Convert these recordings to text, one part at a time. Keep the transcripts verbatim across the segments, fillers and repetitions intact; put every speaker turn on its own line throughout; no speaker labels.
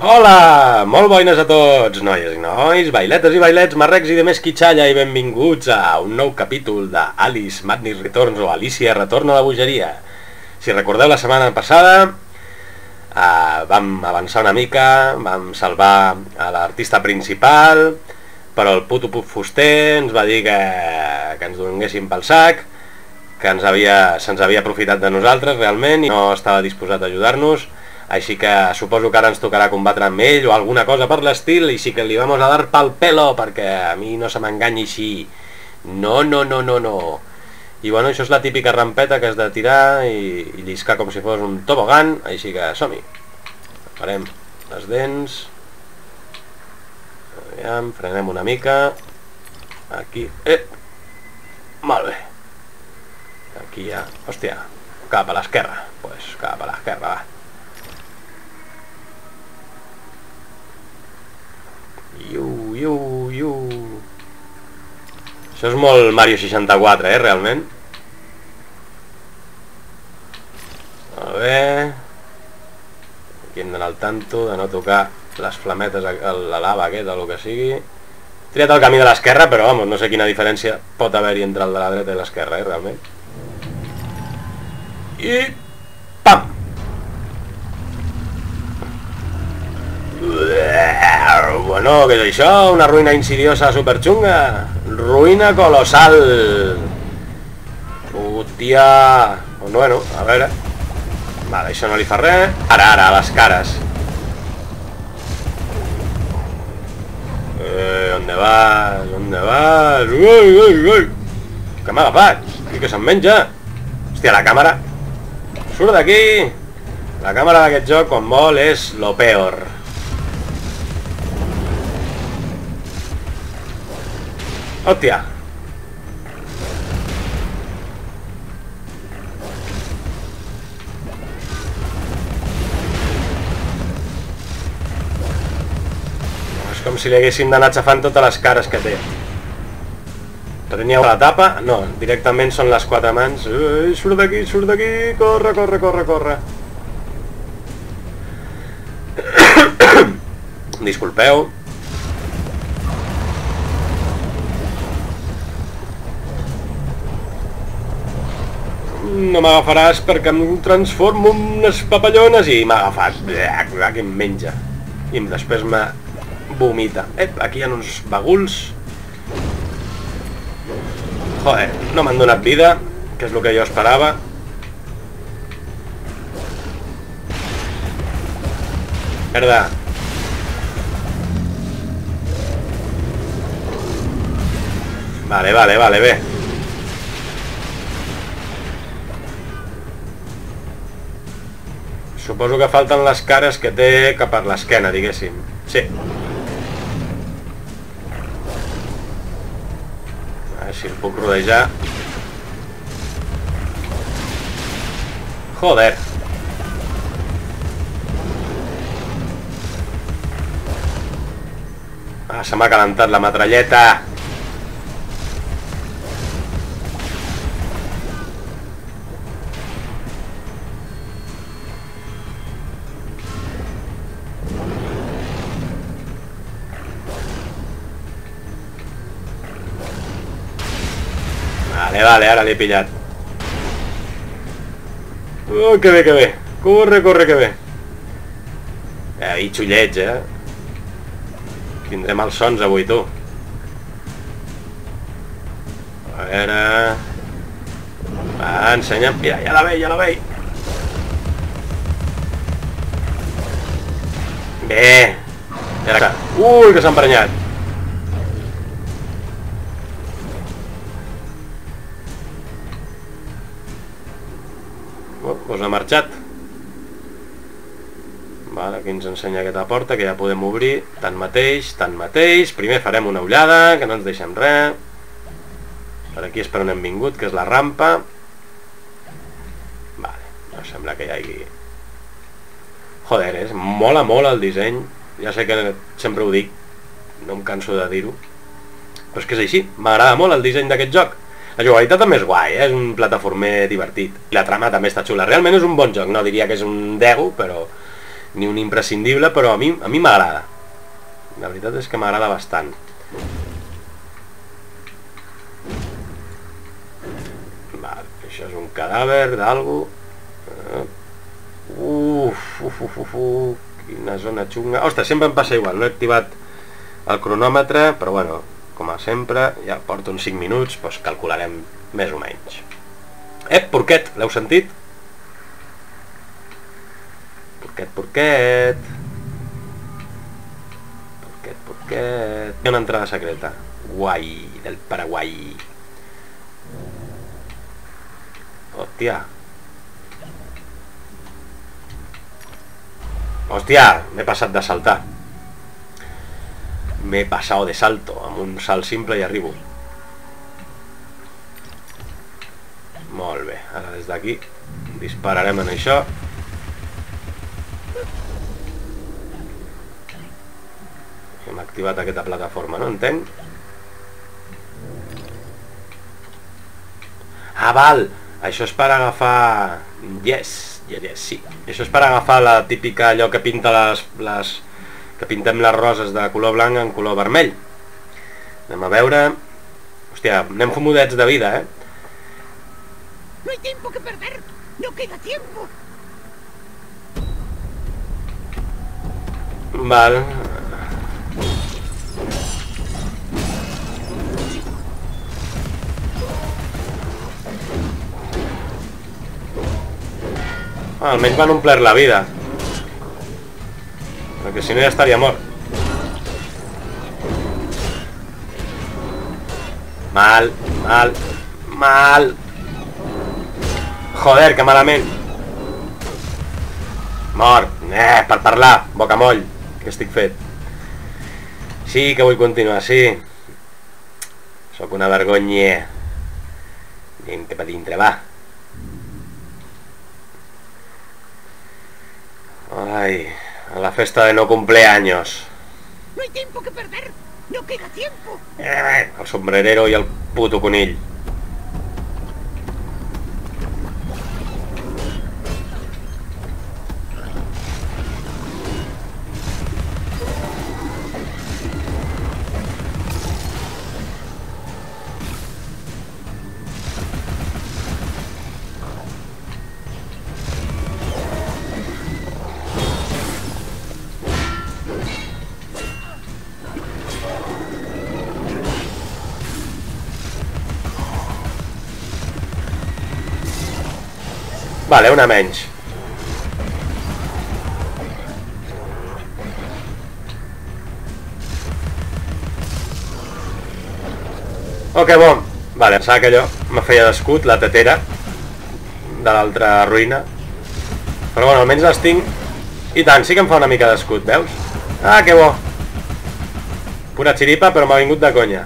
Hola! Molt boines a tots, noies i nois, bailetes i bailets, marrecs i de més quitxalla, i benvinguts a un nou capítol de Alice Madness Returns o Alicia Retorna a la bogeria. Si recordeu la setmana passada, eh, vam avançar una mica, vam salvar a l'artista principal, però el puto pup fuster ens va dir que, que ens donéssim pel sac, que ens havia, se'ns havia aprofitat de nosaltres realment i no estava disposat a ajudar-nos. Així que suposo que ara ens tocarà combatre amb ell o alguna cosa per l'estil, i sí que li vamos a dar pel pelo, perquè a mi no se m'enganyi així. No, no, no, no, no. I bueno, això és la típica rampeta que has de tirar i, i lliscar com si fos un tobogan, així que som-hi. Farem les dents. Aviam, frenem una mica. Aquí. Eh! Molt bé. Aquí ja. Hòstia. Cap a l'esquerra. Pues cap a l'esquerra, va. Iu, iu, iu. Això és molt Mario seixanta-quatre, eh, realment. Molt bé. Aquí hem d'anar al tanto de no tocar les flametes, la lava aquesta, o el que sigui. He triat el camí de l'esquerra, però vamos, no sé quina diferència pot haver-hi entre el de la dreta i l'esquerra, eh, realment. I... pam! Bueno, què és això? Una ruïna insidiosa superxunga. Ruïna colossal. Hòstia. Bueno, a veure. Vale, això no li fa res. Ara, ara, a les cares. Eh, on vas? On vas? Ui, ui, ui. Què m'ha agafat? I que se'n menja. Hòstia, la càmera. Surt d'aquí. La càmera d'aquest joc, quan vol, és lo peor. Hòstia. És com si li haguéssim d'anar aixafant totes les cares que té. Tenia la tapa? No, directament són les quatre mans. Ui, surt d'aquí, surt d'aquí. Corre, corre, corre, corre. Disculpeu. No m'agafaràs perquè em transformo en unes papallones. I m'ha agafat. Que em menja. I després me vomita. Ep, aquí hi ha uns baguls. Joder, no m'han donat vida, que és el que jo esperava. Merda. Vale, vale, vale, bé. Suposo que falten les cares que té cap per l'esquena, diguéssim. Sí. A veure si el puc rodejar. Joder. Ah, se m'ha calentat la metralleta. Vale, vale, ara l'he pillat. Oh, que bé, que bé. Corre, corre, que bé. Eh, i xullets, eh? Tindrem els sons avui, tu. A veure... Va, ensenya'm. Mira, ja la veig, ja la veig. Bé. Ja la... Ui, que s'ha emprenyat. Doncs ha marxat. Vale, aquí ens ensenya aquesta porta que ja podem obrir. Tanmateix, tanmateix. Primer farem una ullada, que no ens deixem res. Per aquí és per on hem vingut, que és la rampa. Vale, no sembla que hi hagi... Joder, és mola molt el disseny. Ja sé que sempre ho dic, no em canso de dir-ho, però és que és així. M'agrada molt el disseny d'aquest joc. La jugabilitat també és guai, eh? És un plataformer divertit. I la trama també està xula. Realment és un bon joc, no diria que és un dego, però ni un imprescindible, però a mi a mi m'agrada. La veritat és que m'agrada bastant. Vale, això és un cadàver d'algú. Uf, uf, uf, uf, uf, quina zona xunga. Ostres, sempre em passa igual, no he activat el cronòmetre, però bueno, com a sempre, ja porto uns cinc minuts, doncs calcularem més o menys. Ep, porquet, l'heu sentit? Porquet, porquet. Porquet, porquet. Hi ha una entrada secreta. Guai, del Paraguai. Hòstia. Hòstia, m'he passat de saltar. M'he passat de salto. Amb un salt simple i arribo. Molt bé, ara des d'aquí dispararem en això. Hem activat aquesta plataforma, no entenc? Ah, val! Això és per agafar... Yes, yes, yes, sí. Això és per agafar la típica allò que pinta les... les... que pintem les roses de color blanc en color vermell. Anem a veure... Hòstia, anem fumudets de vida, eh?
No hay tiempo que perder. No queda tiempo.
Val. Ah, almenys van omplir la vida. Perquè si no ja estaria mort. Mal, mal, mal. Joder, que malament. Mort. Eh, per parlar, bocamoll. Que estic fet. Sí que vull continuar, sí. Sóc una vergonya. Anem cap a dintre, va. Ai, a la festa de no cumpleaños.
No hay tiempo que perder. No queda tiempo.
Eh, el sombrerero i el puto conill. Vale, una menys. Oh, que bon. Vale, em sembla que allò me feia d'escut, la tetera de l'altra ruïna. Però bueno, almenys les tinc. I tant, sí que em fa una mica d'escut, veus? Ah, que bo. Pura xiripa, però m'ha vingut de conya.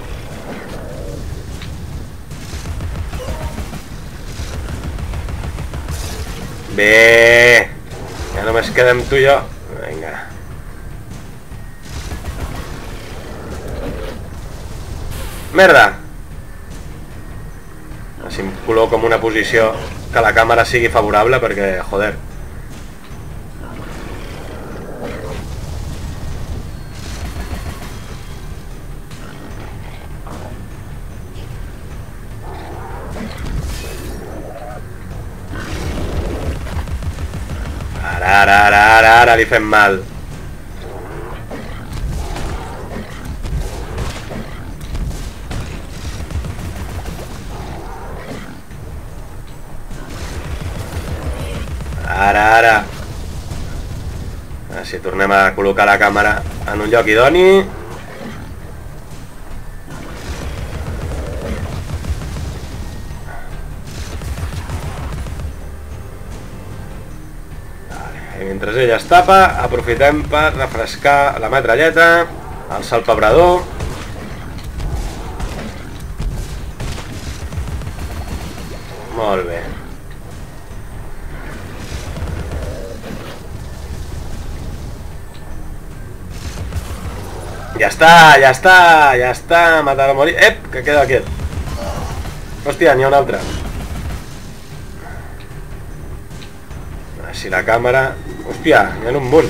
Bé, ja només quedem tu i jo. Vinga. Merda. Així em col·loco en una posició que la càmera sigui favorable perquè, joder. Ara, ara, ara, ara li fem mal. Ara, ara. Si tornem a col·locar la càmera en un lloc idoni. Mentre ella es tapa, aprofitem per refrescar la metralleta, alçar el pebrador. Molt bé. Ja està, ja està, ja està, matar a morir. Ep, que queda quiet. Hòstia, n'hi ha un altre. Si la càmera Hòstia, hi ha un munt.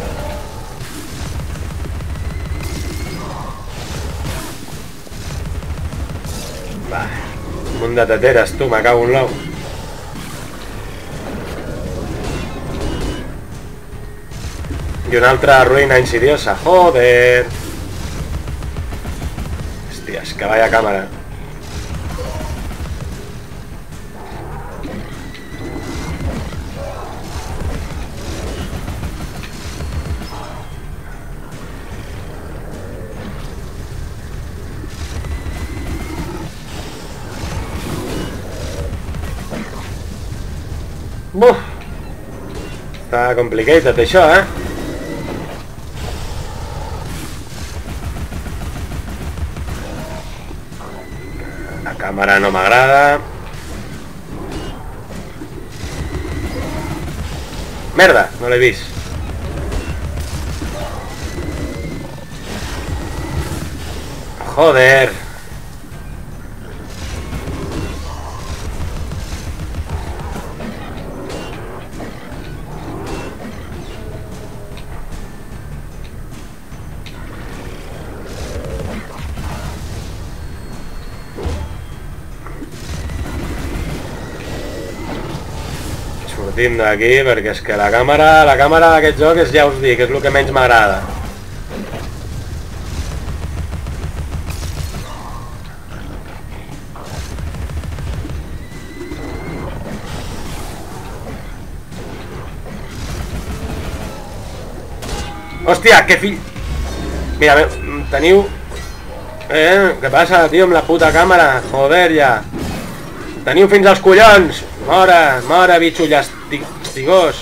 Va, un munt de teteres, tu, me cago en l'ou. I una altra ruïna insidiosa, joder. Hòsties, que vaya càmera. Buf! Està complicated això, eh? La càmera no m'agrada. Merda, no l'he vist. Joder. Sortim d'aquí perquè és que la càmera la càmera d'aquest joc és, ja us dic, és el que menys m'agrada. Hòstia, que fill... Mira, teniu... Eh, què passa, tio, amb la puta càmera? Joder, ja. Teniu fins als collons! Mora, mora, bitxo llastigós!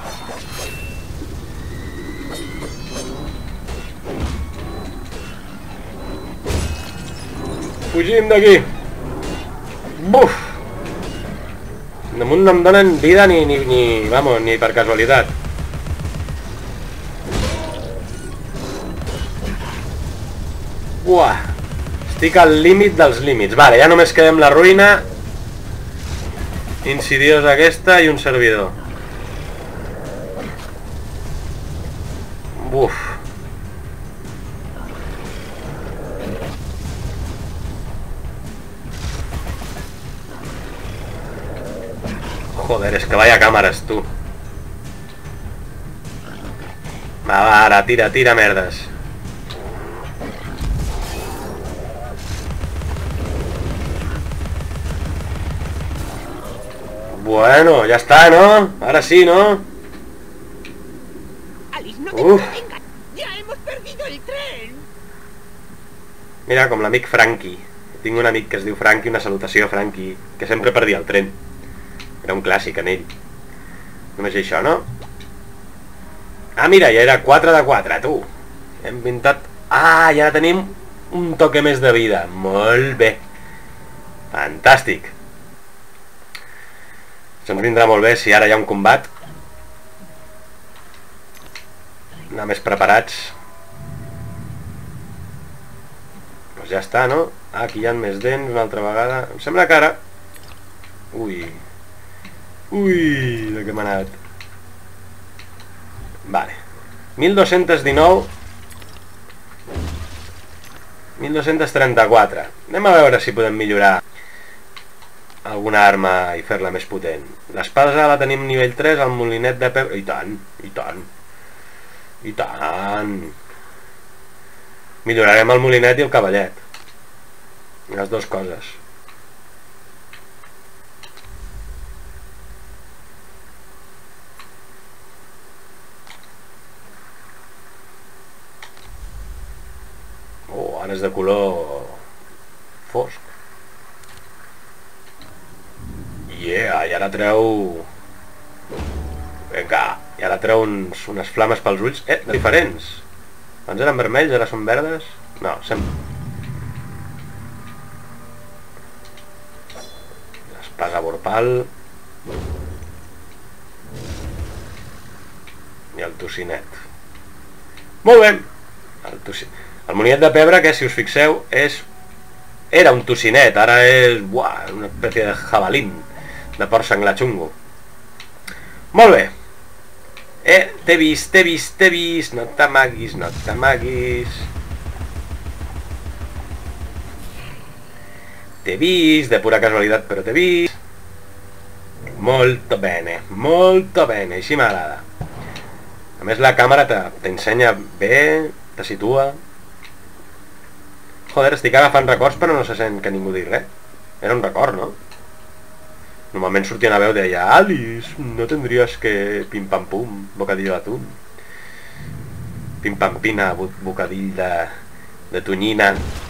Fugim d'aquí! Buf! Damunt no em donen vida ni, ni, ni, vamos, ni per casualitat. Uah! Estic al límit dels límits. Vale, ja només quedem la ruïna insidiosa aquesta i un servidor. Uf. Joder, és que vaya càmeres, tu. Va, va, ara, tira, tira merdes. Bueno, ya está, ¿no? Ahora sí, ¿no?
Alice, no te
Uf.
detengas. Ya hemos perdido el tren.
Mira, com l'amic Frankie. Tinc un amic que es diu Frankie, una salutació a Frankie, que sempre perdia el tren. Era un clàssic en ell. Només això, no? Ah, mira, ja era quatre de quatre, tu. Hem pintat... Ah, ja tenim un toque més de vida. Molt bé. Fantàstic. Això ens vindrà molt bé si ara hi ha un combat. Anar més preparats. Doncs ja està, no? Ah, aquí hi ha més dents una altra vegada. Em sembla que ara... Ui. Ui, de què m'ha anat. Vale. mil dos-cents dinou. mil dos-cents trenta-quatre. Anem a veure si podem millorar alguna arma i fer-la més potent. L'espada la tenim nivell tres, el molinet de pebre... I tant, i tant. I tant. Millorarem el molinet i el cavallet. Les dues coses. Oh, ara és de color fosc. Yeah, i ara treu... Vinga, i ara treu uns, unes flames pels ulls. Eh, diferents. Abans eren vermells, ara són verdes. No, sempre... L'espasa vorpal. I el tocinet. Molt bé. El, tocinet. El moniet de pebre, que si us fixeu, és... Era un tocinet, ara és... Buah, una espècie de jabalín. De porc senglar xungo. Molt bé. Eh, t'he vist, t'he vist, t'he vist. No t'amaguis, no t'amaguis. T'he vist, de pura casualitat, però t'he vist. Molto bene, molto bene, així m'agrada. A més la càmera t'ensenya bé, te situa. Joder, estic agafant records però no se sent que ningú digui res. Era un record, no? Normalment sortia una veu i deia Alice, no tendries que pim pam pum, bocadillo d'atún. Pim pam pina, bocadill de, de tonyina.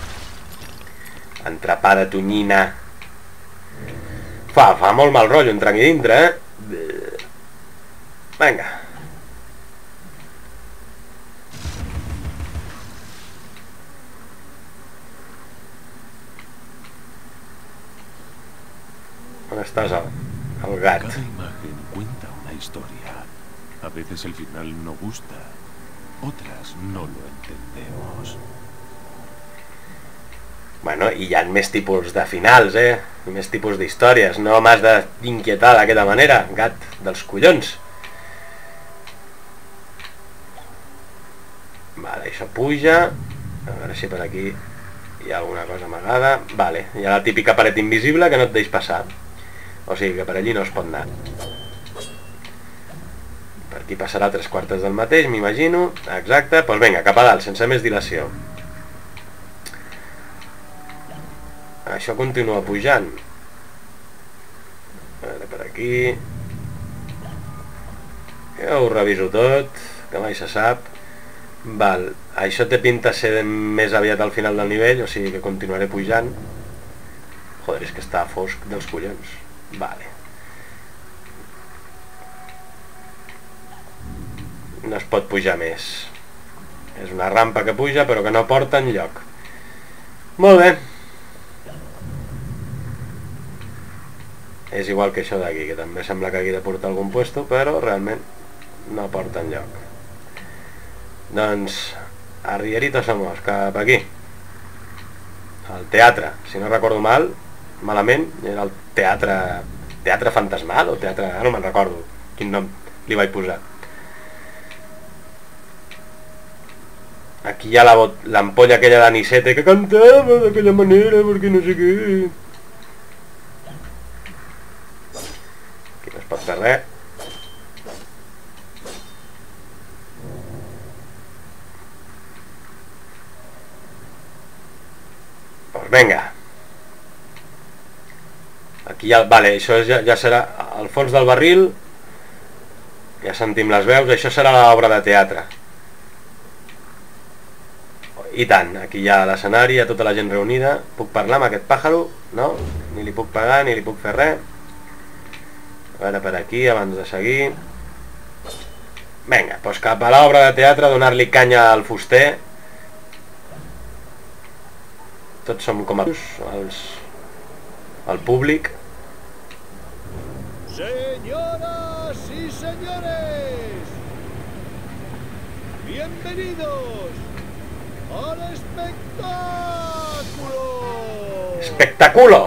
Entrepà de tonyina. Fa, fa molt mal rotllo entrar aquí dintre, eh? Vinga. On estàs, el, el gat?
Cada imagen cuenta una historia. A veces el final no gusta, otras no lo entendemos.
Bueno, i hi ha més tipus de finals, eh? I més tipus d'històries. No m'has d'inquietar d'aquesta manera, gat dels collons. Vale, això puja. A veure si per aquí hi ha alguna cosa amagada. Vale, hi ha la típica paret invisible que no et deix passar. O sigui que per allí no es pot anar. Per aquí passarà tres quartes del mateix, m'imagino. Exacte, doncs vinga, cap a dalt, sense més dilació. Això continua pujant. A veure, per aquí. Jo ho reviso tot, que mai se sap. Val, això té pinta ser més aviat al final del nivell, o sigui que continuaré pujant. Joder, és que està fosc dels collons. Vale. No es pot pujar més. És una rampa que puja però que no porta enlloc. Molt bé. És igual que això d'aquí, que també sembla que hagi de portar algun puesto, però realment no porta enlloc. Doncs, arrierito somos, cap aquí. Al teatre, si no recordo mal, malament, era el teatre, teatre fantasmal o teatre... Ah, no me'n recordo quin nom li vaig posar. Aquí hi ha l'ampolla aquella d'anisete que cantava d'aquella manera perquè no sé què. Aquí no es pot fer res. Doncs vinga. Aquí ja, vale, això ja, ja serà al fons del barril. Ja sentim les veus, això serà l'obra de teatre. I tant, aquí hi ha l'escenari, hi ha tota la gent reunida. Puc parlar amb aquest pàjaro? No? Ni li puc pagar, ni li puc fer res. A veure per aquí, abans de seguir. Vinga, doncs cap a l'obra de teatre, donar-li canya al fuster. Tots som com els, els, el públic.
Señoras y señores, bienvenidos al espectáculo.
¡Espectáculo!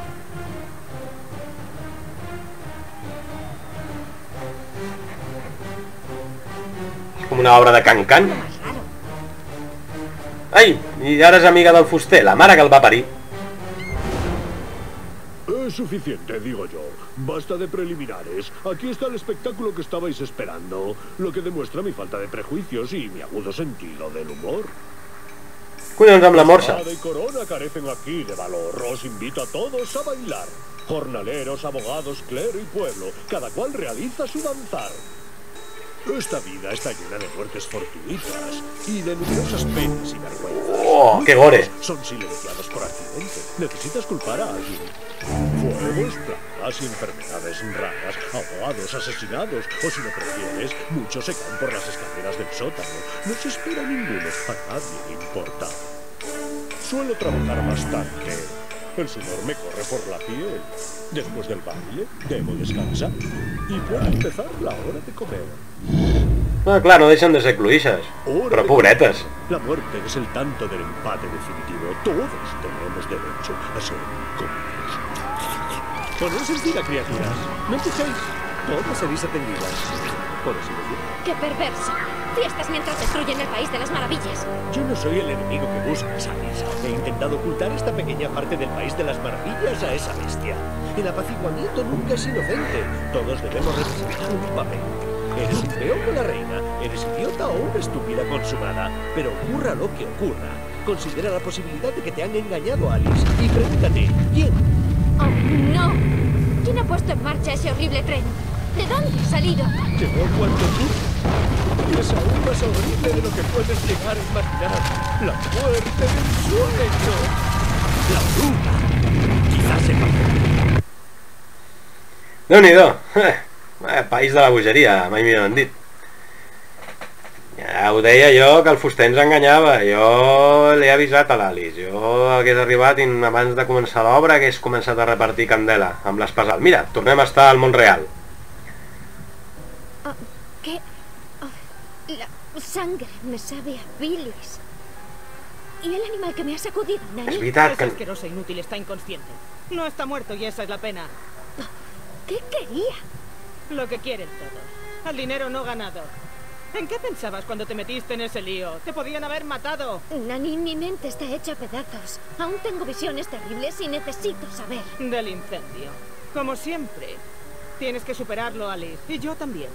És com una obra de Can-Can. Ai, i ara és amiga del fuster, la mare que el va parir.
Es suficiente, digo yo. Basta de preliminares. Aquí está el espectáculo que estabais esperando, lo que demuestra mi falta de prejuicios y mi agudo sentido del humor.
Collons amb la morsa.
Espada y corona carecen aquí de valor. Os invito a todos a bailar. Jornaleros, abogados, clero y pueblo, cada cual realiza su danzar. Esta vida está llena de muertes fortuitas y de numerosas penas y vergüenzas.
¡Oh, qué gore!
Son silenciados por accidente. ¿Necesitas culpar a alguien? Fuegos, plagas y enfermedades raras, ahogados, asesinados, o si lo prefieres, muchos se caen por las escaleras del sótano. No se espera ninguno, a nadie le importa. Suelo trabajar bastante. El sudor me corre por la piel. Después del baile, debo descansar. Y puede empezar la hora de comer.
Ah, clar, no deixen de ser cluixes. Però pobretes.
La muerte es el tanto del empate definitivo. Todos tenemos derecho a ser comidos. Poneos en fila, criaturas. ¿No escucháis? Todas seréis atendidas. Por así decirlo.
¡Qué perverso! Fiestas mientras destruyen el país de las maravillas.
Yo no soy el enemigo que buscas, Alice. He intentado ocultar esta pequeña parte del país de las maravillas a esa bestia. El apaciguamiento nunca es inocente. Todos debemos representar un papel. Eres un peón de la reina, eres idiota o una estúpida consumada. Pero ocurra lo que ocurra, considera la posibilidad de que te han engañado, Alice. Y pregúntate, ¿quién?
¡Oh, no! ¿Quién ha puesto en marcha ese horrible tren? ¿De dónde ha salido?
Llegó cuando tú. Es aún más horrible de lo que puedes llegar a imaginar. La muerte del sueño. La bruja. Quizás sepa.
Déu-n'hi-do. Eh, país de la bogeria, mai millor han dit. Ja ho deia jo, que el fuster ens enganyava. Jo l'he avisat a l'Alice. Jo hagués arribat i abans de començar l'obra hagués començat a repartir candela amb l'espasal. Mira, tornem a estar al món real.
Oh, ¿qué? Oh, la sangre me sabe a bilis. ¿Y el animal que me ha sacudido, Nani?
És veritat
Es
que...
asqueroso, inútil, está inconsciente. No está muerto y esa es la pena.
¿Qué quería?
Lo que quieren todos. El dinero no ganado. ¿En qué pensabas cuando te metiste en ese lío? Te podían haber matado.
Nani, mi mente está hecha a pedazos. Aún tengo visiones terribles y necesito saber.
Del incendio. Como siempre. Tienes que superarlo, Alice. Y yo también.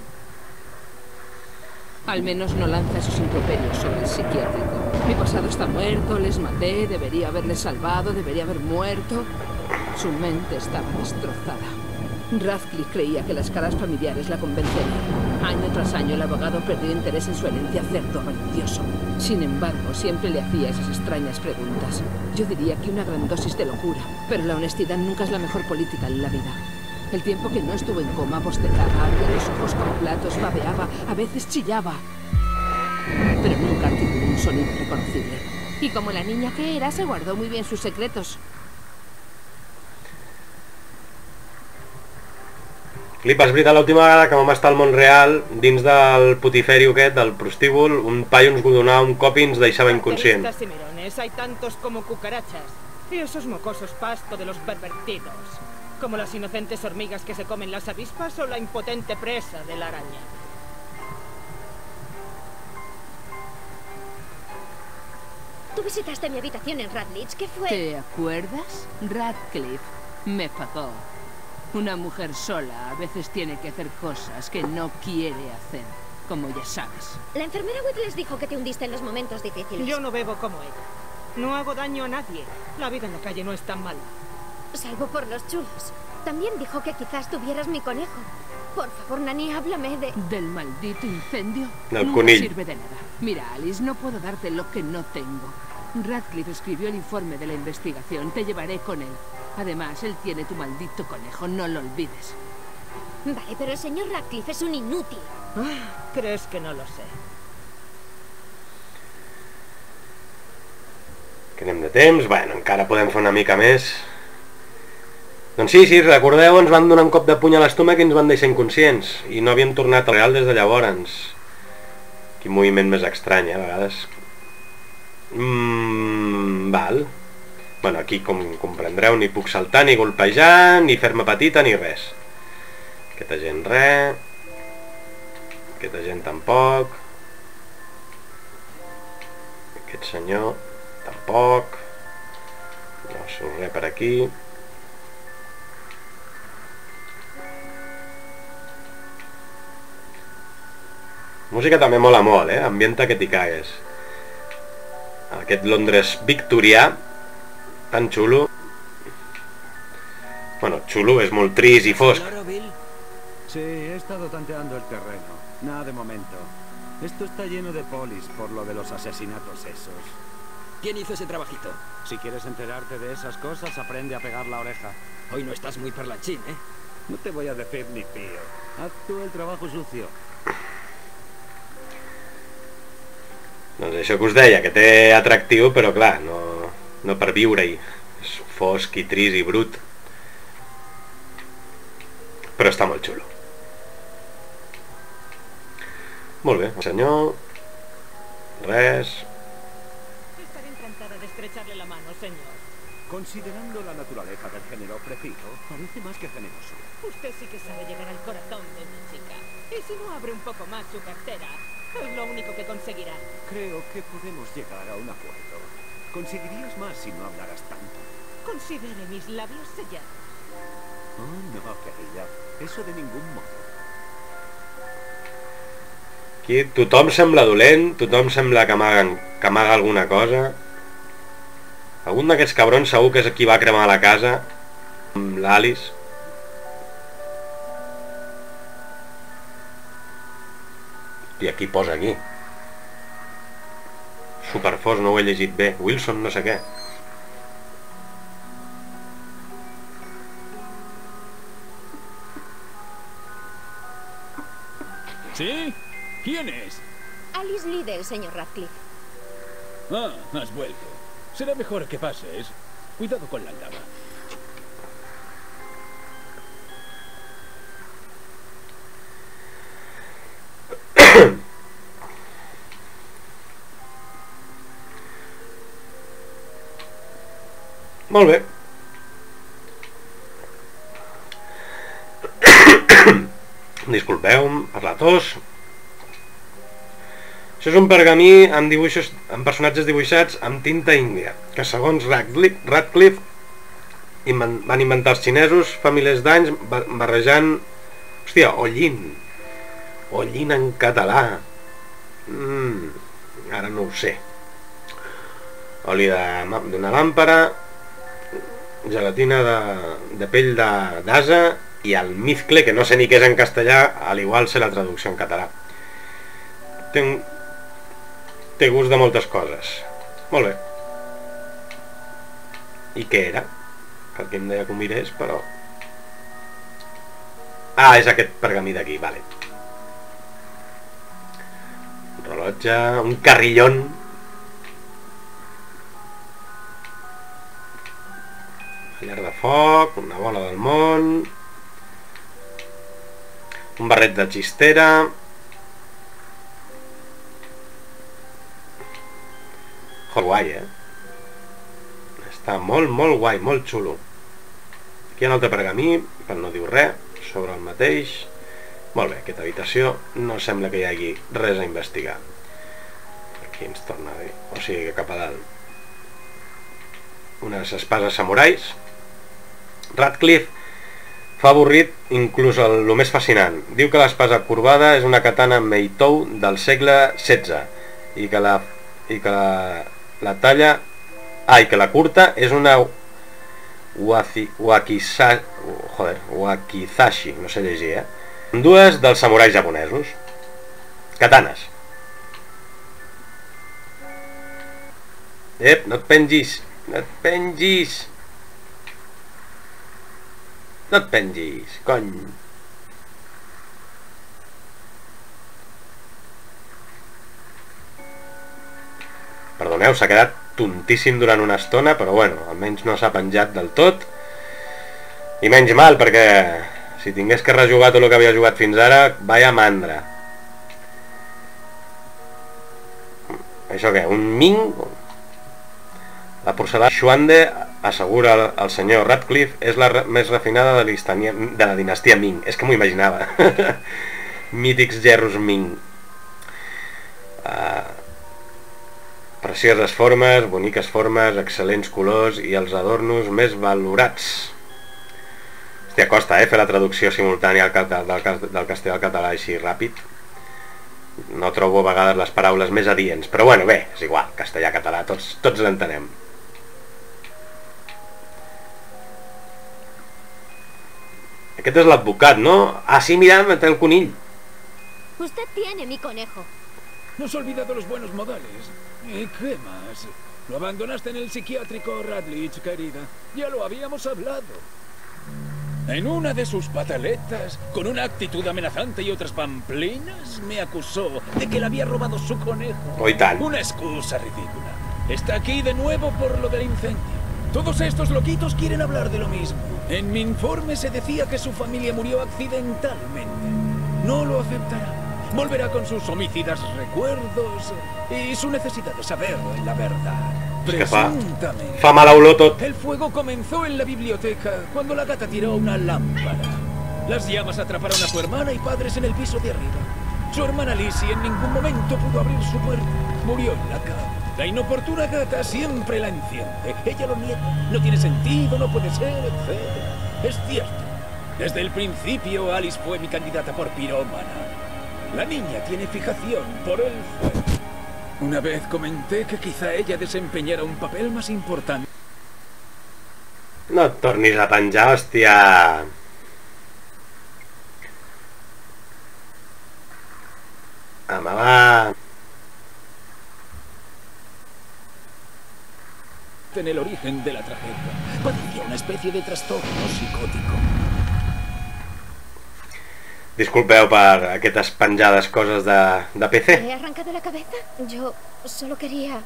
Al menos no lanza esos improperios sobre el psiquiátrico. Mi pasado está muerto, les maté, debería haberles salvado, debería haber muerto. Su mente estaba destrozada. Radcliffe creía que las caras familiares la convencerían. Año tras año el abogado perdió interés en su herencia cerdo avaricioso. Sin embargo, siempre le hacía esas extrañas preguntas. Yo diría que una gran dosis de locura, pero la honestidad nunca es la mejor política en la vida. El tiempo que no estuvo en coma, bostezaba, abría los ojos como platos, babeaba, a veces chillaba. Pero nunca articuló un sonido reconocible. Y como la niña que era, se guardó muy bien sus secretos.
Flipa, és veritat, l'última vegada que vam estar al món real, dins del putiferi aquest, del prostíbul, un paio ens donava un cop i ens deixava inconscient.
Carteristas y mirones, hay tantos como cucarachas. Y esos mocosos pasto de los pervertidos. Como las inocentes hormigas que se comen las avispas o la impotente presa de la araña.
Tú visitaste mi habitación en Radcliffe, ¿qué fue?
¿Te acuerdas? Radcliffe me pagó. Una mujer sola a veces tiene que hacer cosas que no quiere hacer, como ya sabes.
La enfermera Whitles dijo que te hundiste en los momentos difíciles.
Yo no bebo como ella. No hago daño a nadie. La vida en la calle no es tan mala.
Salvo por los chulos. También dijo que quizás tuvieras mi conejo. Por favor, Nani, háblame de...
¿Del maldito incendio?
Del
Nunca
conill.
sirve de nada. Mira, Alice, no puedo darte lo que no tengo. Radcliffe escribió el informe de la investigación. Te llevaré con él. Además, él tiene tu maldito conejo, no lo olvides.
Vale, pero el señor Radcliffe es un inútil.
Ah, ¿crees que no lo sé?
Que anem de temps? Bueno, encara podem fer una mica més. Doncs sí, sí, recordeu, ens van donar un cop de puny a l'estómac i ens van deixar inconscients. I no havíem tornat al real des de llavors. Quin moviment més estrany, eh, a vegades. Mmm... Val. Bueno, aquí, com comprendreu, ni puc saltar, ni golpejar, ni fer-me petita, ni res. Aquesta gent res. Aquesta gent tampoc. Aquest senyor tampoc. No surt res per aquí. Música també mola molt, eh? Ambienta que t'hi cagues. Aquest Londres victorià, tan xulo. Bueno, xulo, és molt trist i fosc.
Sí, he estado tanteando el terreno. Nada de momento. Esto está lleno de polis por lo de los asesinatos esos.
¿Quién hizo ese trabajito?
Si quieres enterarte de esas cosas, aprende a pegar la oreja.
Hoy no estás muy parlanchín, ¿eh?
No te voy a decir ni pío. Haz tú el trabajo sucio.
Doncs això que us deia, que té atractiu, però clar, no, no per viure-hi. És fosc i trist i brut. Però està molt xulo. Molt bé, el senyor... Res...
Estaré encantada de estrecharle la mano, señor.
Considerando la naturaleza del género ofrecido, parece más que generoso.
Usted sí que sabe llegar al corazón de mi chica. Y si no abre un poco más su cartera, es lo único que conseguirá.
Creo que podemos llegar a un acuerdo. Conseguirías más si no hablaras tanto.
Considere mis labios sellados.
Oh, no, querida. Eso de ningún modo.
Aquí tothom sembla dolent, tothom sembla que amaguen, que amaga alguna cosa. Algun d'aquests cabrons segur que és qui va cremar la casa amb l'Alice. I aquí posa aquí. Superfos, no ho he llegit bé. Wilson no sé què.
¿Sí? ¿Quién es?
Alice Liddell, señor Radcliffe.
Ah, has vuelto. Será mejor que pases. Cuidado con la aldaba.
Molt bé. Disculpeu per la tos. Això és un pergamí amb dibuixos, amb personatges dibuixats amb tinta índia, que segons Radcliffe van inventar els xinesos fa milers d'anys barrejant... Hòstia, Hollín. Hollín en català. Mm, ara no ho sé. Oli d'una làmpara, gelatina de, de pell d'ase i el mizcle, que no sé ni què és en castellà, al igual sé la traducció en català. Té, un, té gust de moltes coses. Molt bé. I què era? Perquè em deia que ho mirés, però... Ah, és aquest pergamí d'aquí, vale. Un rellotge, un carrillón. Una llar de foc, una bola del món, un barret de xistera, molt guai, eh? Està molt, molt guai, molt xulo. Aquí hi ha un altre pergamí, però no diu res, sobre el mateix. Molt bé, aquesta habitació no sembla que hi hagi res a investigar. Aquí ens torna a dir, o sigui que cap a dalt. Unes espases samurais. Radcliffe fa avorrit inclús el, el més fascinant. Diu que l'espasa corbada és una katana Meitou del segle setze i que la, i que la, la talla... Ah, i que la curta és una wazi, wakisa, joder, wakizashi, no sé llegir, eh? Dues dels samurais japonesos. Katanes. Ep, no et pengis, no et pengis. No et pengis, cony. Perdoneu, s'ha quedat tontíssim durant una estona, però bueno, almenys no s'ha penjat del tot. I menys mal, perquè si tingués que rejugar tot el que havia jugat fins ara, vaya mandra. Això què? Un Ming? La porcelana Xuande, assegura el senyor Radcliffe, és la més refinada de la dinastia Ming. És que m'ho imaginava. Mítics gerros Ming. Uh, precioses formes, boniques formes, excel·lents colors i els adornos més valorats. Hòstia, costa, eh, fer la traducció simultània del castellà al català així ràpid. No trobo a vegades les paraules més adients, però bueno, bé, és igual, castellà-català, tots, tots l'entenem. Aquest és l'advocat, no? Ah, sí, mira, té el conill.
Usted tiene mi conejo.
No has olvidado los buenos modales. ¿Y qué más? Lo abandonaste en el psiquiátrico Radcliffe, querida. Ya lo habíamos hablado. En una de sus pataletas, con una actitud amenazante y otras pamplinas, me acusó de que le había robado su conejo.
Hoy tal.
Una excusa ridícula. Está aquí de nuevo por lo del incendio. Todos estos loquitos quieren hablar de lo mismo. En mi informe se decía que su familia murió accidentalmente. No lo aceptará. Volverá con sus homicidas recuerdos y su necesidad de saber la verdad.
Es que fa,
Presuntamente,
fa mala olor tot.
el fuego comenzó en la biblioteca cuando la gata tiró una lámpara. Las llamas atraparon a su hermana y padres en el piso de arriba. Su hermana Lizzie en ningún momento pudo abrir su puerta. Murió en la cama. La inoportuna gata siempre la enciende. Ella lo niega. No tiene sentido, no puede ser, etcétera. Es cierto. Desde el principio Alice fue mi candidata por pirómana. La niña tiene fijación por el fuego. Una vez comenté que quizá ella desempeñara un papel más importante.
No et tornis a penjar, hòstia. Home, va.
En el origen de la tragedia. Padecía una especie de trastorno psicótico.
Disculpeu per aquestes penjades coses de, de P C.
¿He arrancado la cabeza? Yo solo quería...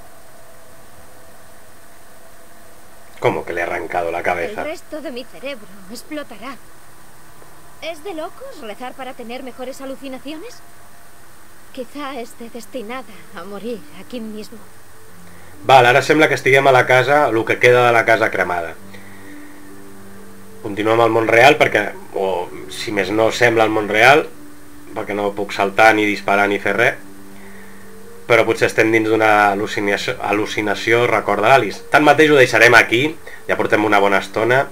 ¿Cómo que le he arrancado la
El
cabeza?
resto de mi cerebro explotará. ¿Es de locos rezar para tener mejores alucinaciones? Quizá esté destinada a morir aquí mismo.
Val, ara sembla que estiguem a la casa, el que queda de la casa cremada. Continuem al món real perquè, o si més no sembla el món real, perquè no puc saltar ni disparar ni fer res, però potser estem dins d'una al·lucinació, al·lucinació record d'Alice. Tanmateix ho deixarem aquí, ja portem una bona estona,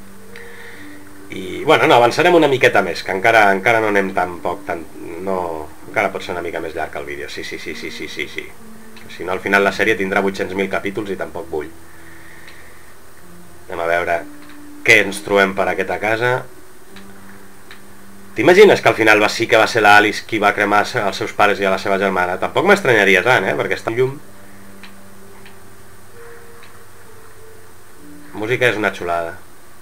i bueno, no, avançarem una miqueta més, que encara encara no anem tan poc, tan, no, encara pot ser una mica més llarg el vídeo, sí, sí, sí, sí, sí, sí, sí. Si no, al final la sèrie tindrà vuit-cents mil capítols i tampoc vull. Anem a veure què ens trobem per aquesta casa. T'imagines que al final va, sí que va ser la Alice qui va cremar els seus pares i a la seva germana? Tampoc m'estranyaria tant, eh? Perquè està en llum. La música és una xulada.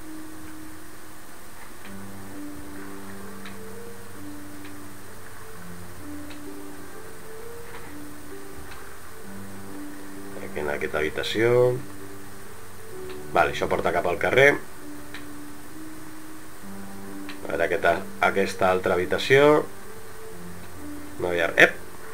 Aquí en aquesta habitació. Vale, això porta cap al carrer. A veure aquesta, aquesta altra habitació. No hi ha... Ep!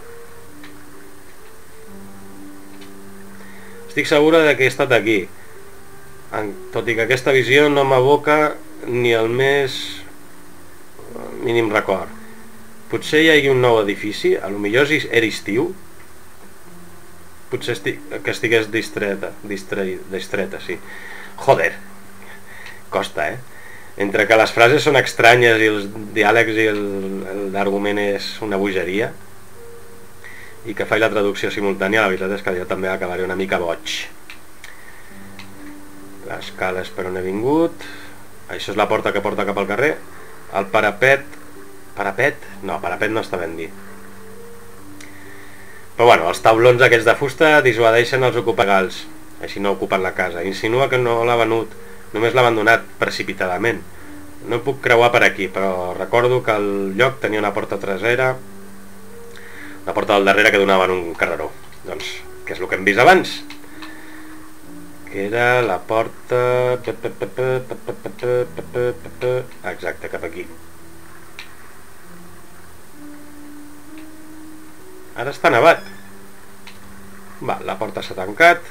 Estic segura de que he estat aquí. Tot i que aquesta visió no m'aboca ni el més mínim record. Potser hi hagi un nou edifici, a lo millor era estiu. Potser estic, que estigués distreta, distre, distreta, sí. Joder, costa, eh? Entre que les frases són estranyes i els diàlegs i l'argument és una bogeria, i que faig la traducció simultània, la veritat és que jo també acabaré una mica boig. L'escala és per on he vingut. Això és la porta que porta cap al carrer. El parapet... Parapet? No, parapet no està ben dit. Però bueno, els taulons aquests de fusta dissuadeixen els ocupagals, així no ocupen la casa. Insinua que no l'ha venut, només l'ha abandonat precipitadament. No puc creuar per aquí, però recordo que el lloc tenia una porta trasera, una porta del darrere que donava en un carreró. Doncs, què és el que hem vist abans? Que era la porta... Exacte, cap aquí. Ara està nevat. Va, la porta s'ha tancat.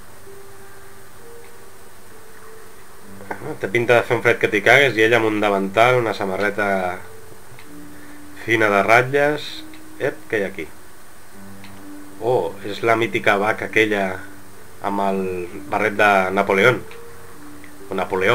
Té pinta de fer un fred que t'hi cagues i ella amb un davantal, una samarreta fina de ratlles. Ep, què hi ha aquí? Oh, és la mítica vaca aquella amb el barret de Napoleón. O Napoleó.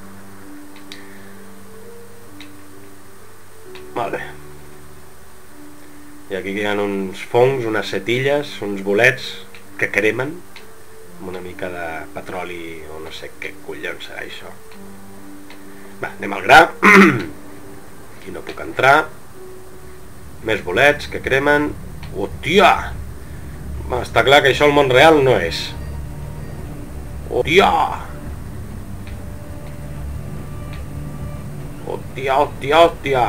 Molt bé. I aquí hi ha uns fongs, unes setilles, uns bolets que cremen amb una mica de petroli o no sé què collons serà això. Va, anem al gra. Aquí no puc entrar. Més bolets que cremen. Hòstia! Va, està clar que això al món real no és. Hòstia! Hòstia, hòstia, hòstia!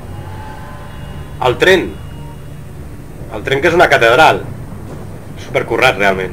El tren! El tren que és una catedral. Supercurrat, realment.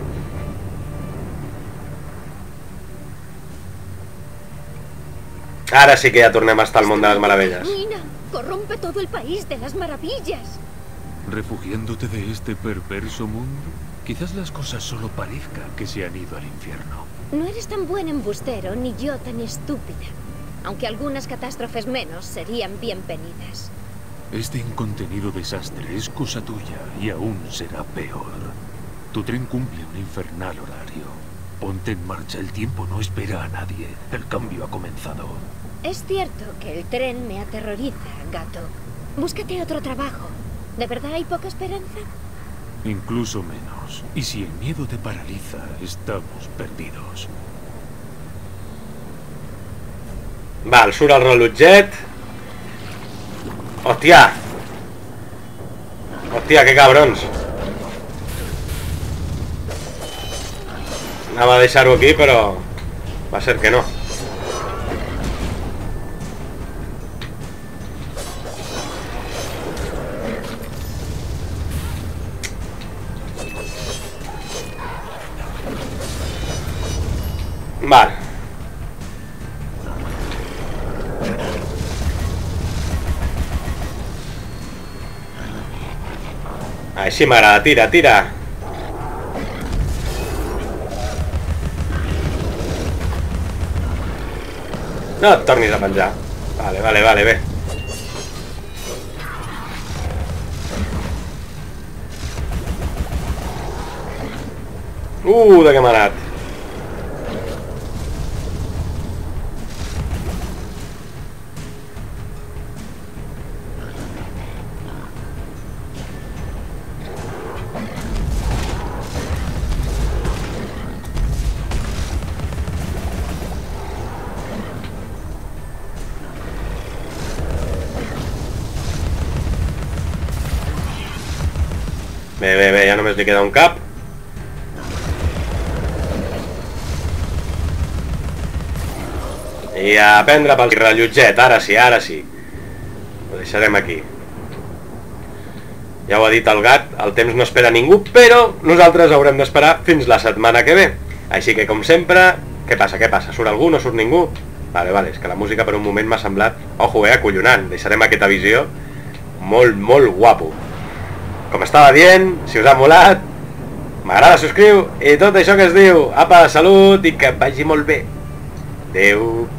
Ara sí que ja tornem a estar al món de les meravelles.
Nina, corrompe todo el país de las maravillas.
¿Refugiándote de este perverso mundo? Quizás las cosas solo parezcan que se han ido al infierno.
No eres tan buen embustero, ni yo tan estúpida. Aunque algunas catástrofes menos serían bienvenidas.
Este incontenido desastre es cosa tuya y aún será peor. Tu tren cumple un infernal horario. Ponte en marcha, el tiempo no espera a nadie. El cambio ha comenzado.
Es cierto que el tren me aterroriza, gato. Búscate otro trabajo. ¿De verdad hay poca esperanza?
Incluso menos. Y si el miedo te paraliza, estamos perdidos.
Val, surt el rellotget. Hòstia. Hòstia, que cabrons. Anava a deixar-ho aquí, però va ser que no. Vale. Així m'agrada, tira, tira. No et tornis a penjar. Vale, vale, vale, bé. Uh, de què m'ha anat. Bé, bé, bé, ja només li queda un cap. I a prendre pel rellotget, ara sí, ara sí. Ho deixarem aquí. Ja ho ha dit el gat, el temps no espera ningú, però nosaltres haurem d'esperar fins la setmana que ve. Així que, com sempre, què passa, què passa? Surt algú, no surt ningú? Vale, vale, és que la música per un moment m'ha semblat, ojo, eh, acollonant. Deixarem aquesta visió molt, molt guapo. Com estava dient, si us ha molat, m'agrada, subscriu i tot això que es diu. Apa, salut i que vagi molt bé. Adéu.